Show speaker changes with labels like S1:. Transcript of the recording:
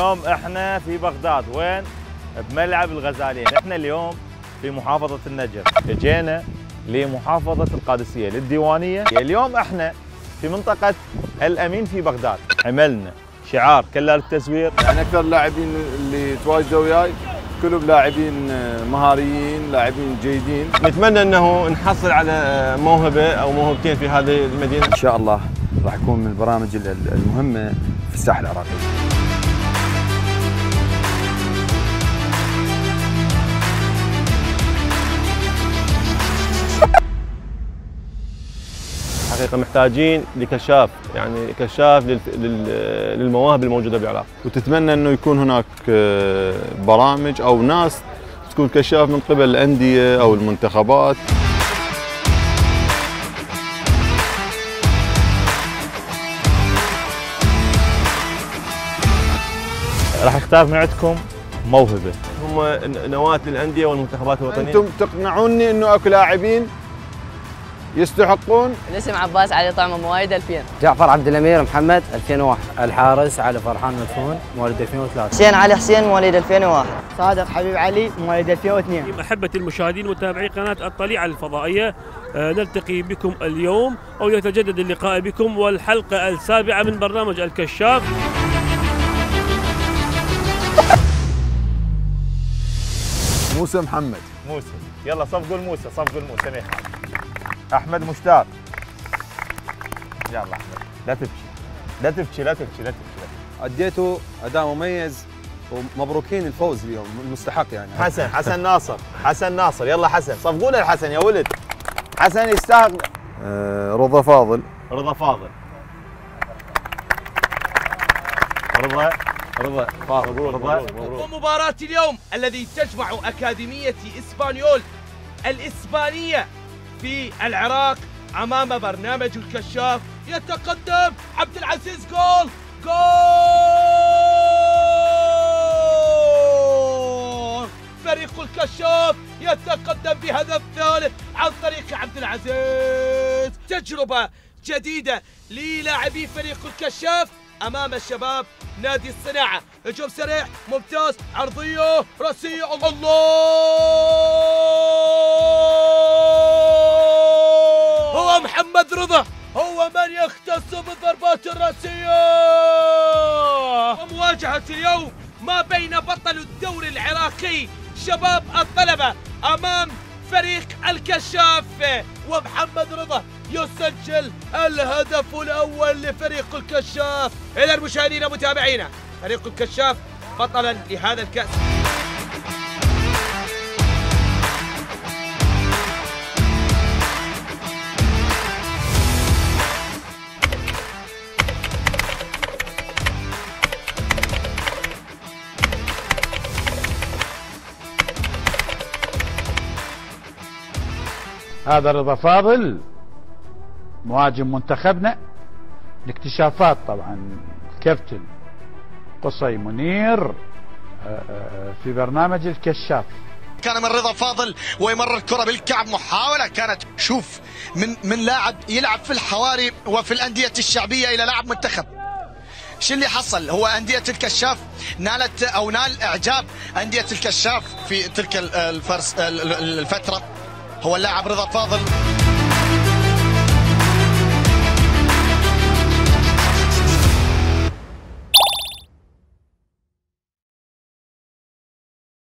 S1: اليوم احنا في بغداد، وين؟ بملعب الغزالين. احنا اليوم في محافظة النجف، اجينا لمحافظة القادسية للديوانية. اليوم احنا في منطقة الأمين في بغداد. عملنا شعار كلال التزوير.
S2: يعني أكثر اللاعبين اللي تواجدوا وياي كلهم لاعبين مهاريين، لاعبين جيدين.
S3: نتمنى انه نحصل على موهبة او موهبتين في هذه المدينة.
S4: ان شاء الله راح يكون من البرامج المهمة في الساحة العراقية.
S3: حقيقة محتاجين لكشاف، يعني كشاف للمواهب الموجودة بالعراق.
S2: وتتمنى انه يكون هناك برامج او ناس تكون كشاف من قبل الأندية او المنتخبات.
S1: راح اختار من عندكم موهبة.
S3: هم نواة للأندية والمنتخبات الوطنية.
S2: انتم تقنعوني انه اكو لاعبين يستحقون.
S5: الاسم عباس علي طعمه مواليد 2000.
S6: جعفر عبد الامير محمد 2001. الحارس علي فرحان مدفون مواليد 2003.
S5: حسين علي حسين مواليد 2001.
S7: صادق حبيب علي مواليد 2002.
S8: محبة المشاهدين ومتابعي قناة الطليعة الفضائية، نلتقي بكم اليوم أو يتجدد اللقاء بكم والحلقة السابعة من برنامج الكشاف.
S2: موسى محمد.
S1: موسى، يلا صفقوا الموسى، صفقوا الموسى. ميخان احمد مشتاق. يلا احمد، لا تبكي لا تبكي لا تبكي لا تبكي.
S4: أديتوا أداء مميز ومبروكين الفوز اليوم، المستحق يعني.
S1: حسن ناصر، حسن ناصر، يلا حسن، صفقوا له الحسن يا ولد. حسن يستاهل.
S2: رضا فاضل.
S1: رضا فاضل. رضا فاضل. رضا.
S9: ومباراة اليوم الذي تجمع أكاديمية إسبانيول الإسبانية في العراق أمام برنامج الكشاف. يتقدم عبد العزيز. جول فريق الكشاف يتقدم بهدف ثالث عن طريق عبد العزيز. تجربة جديدة للاعبي فريق الكشاف أمام الشباب نادي الصناعة. هجوم سريع ممتاز، عرضية راسية. الله، هو محمد رضا هو من يختص بالضربات الراسية. ومواجهة اليوم ما بين بطل الدوري العراقي شباب الطلبة أمام فريق الكشاف، ومحمد رضا يسجل الهدف الأول لفريق الكشاف. إلى المشاهدين متابعينا، فريق الكشاف بطلا لهذا الكأس.
S10: هذا رضا فاضل مهاجم منتخبنا. الاكتشافات طبعا الكابتن قصي منير في برنامج الكشاف.
S9: كان من رضا فاضل ويمر الكرة بالكعب، محاولة كانت شوف من لاعب يلعب في الحواري وفي الأندية الشعبية إلى لاعب منتخب. شو اللي حصل؟ هو أندية الكشاف نالت أو نال إعجاب أندية الكشاف في تلك الفترة. هو اللاعب رضا فاضل.